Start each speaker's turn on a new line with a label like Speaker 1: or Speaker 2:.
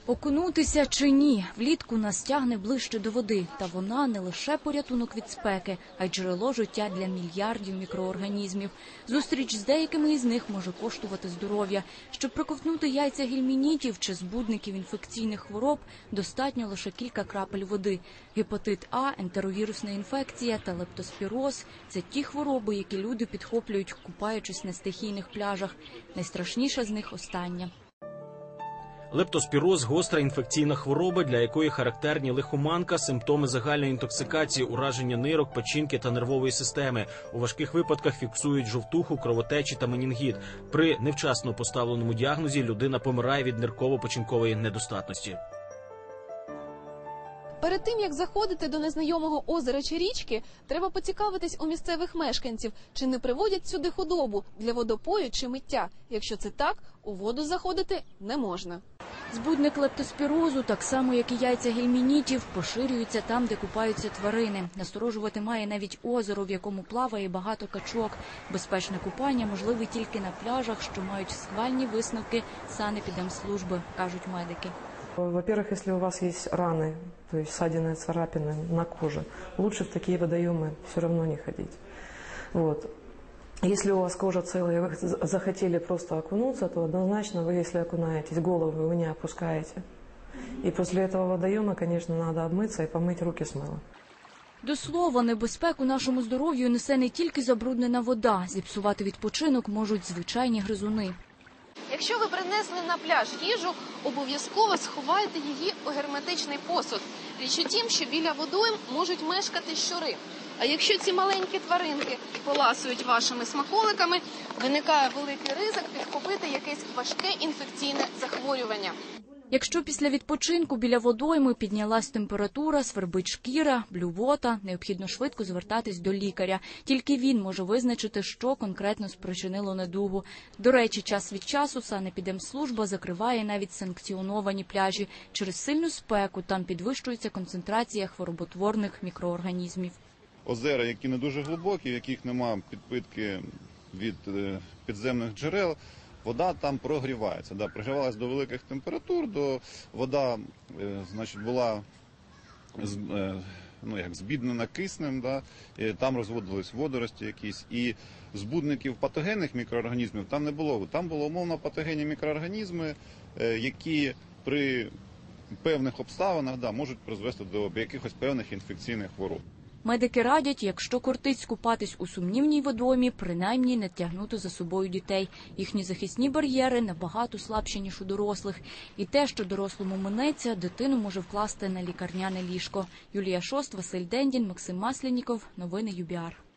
Speaker 1: Окунутися чи ні? Влітку нас тягне ближче до води. Та вона не лише порятунок від спеки, а й джерело життя для мільярдів мікроорганізмів. Зустріч з деякими із них може коштувати здоров'я. Щоб проковтнути яйця гельмінтів чи збудників інфекційних хвороб, достатньо лише кілька крапель води. Гепатит А, ентеровірусна інфекція та лептоспіроз – це ті хвороби, які люди підхоплюють, купаючись на стихійних пляжах. Найстрашніша з них – остання.
Speaker 2: Лептоспіроз – гостра інфекційна хвороба, для якої характерні лихоманка, симптоми загальної інтоксикації, ураження нирок, печінки та нервової системи. У важких випадках фіксують жовтуху, кровотечі та менінгіт. При невчасно поставленому діагнозі людина помирає від нирково-печінкової недостатності.
Speaker 3: Перед тим, як заходити до незнайомого озера чи річки, треба поцікавитись у місцевих мешканців, чи не приводять сюди худобу для водопою чи миття. Якщо це так, у воду заходити не можна.
Speaker 1: Збудник лептоспірозу, так само як і яйця гельмінтів, поширюється там, де купаються тварини. Насторожувати має навіть озеро, в якому плаває багато качок. Безпечне купання можливе тільки на пляжах, що мають схвальні висновки санепідемслужби, кажуть медики.
Speaker 4: Во-первых, если у вас есть раны, то есть ссадины, царапины на коже, лучше в такие водоемы все равно не ходить. Вот. Если у вас кожа целая, и вы захотели просто окунуться, то однозначно вы, если окунаетесь, голову вы не опускаете. И после этого водоема, конечно, надо обмыться и помыть руки с мылом.
Speaker 1: До слова, небезпеку нашому здоров'ю несе не тільки забруднена вода. Зіпсувати відпочинок можуть звичайні гризуни.
Speaker 3: Якщо ви принесли на пляж їжу, обов'язково сховайте її у герметичний посуд. Річ у тім, що біля водойм можуть мешкати щури. А якщо ці маленькі тваринки поласують вашими смаколиками, виникає великий ризик підхопити якесь важке інфекційне захворювання.
Speaker 1: Якщо після відпочинку біля водойми піднялась температура, свербить шкіра, блювота, необхідно швидко звертатись до лікаря. Тільки він може визначити, що конкретно спричинило недугу. До речі, час від часу санепідемслужба закриває навіть санкціоновані пляжі. Через сильну спеку там підвищується концентрація хвороботворних мікроорганізмів.
Speaker 5: Озера, які не дуже глибокі, в яких немає підпитки від підземних джерел, вода там прогрівається. Прогрівалася до великих температур, вода була збіднена киснем, і там розводились водорості якісь. І збудників патогенних мікроорганізмів там не було. Там були умовно патогенні мікроорганізми, які при певних обставинах можуть призвести до якихось певних інфекційних хвороб.
Speaker 1: Медики радять, якщо кортить скупатись у сумнівній водоймі, принаймні не тягнути за собою дітей. Їхні захисні бар'єри набагато слабші, ніж у дорослих. І те, що дорослому минеться, дитину може вкласти на лікарняне ліжко. Юлія Шост, Василь Дендін, Максим Масляніков. Новини ЮБІАР.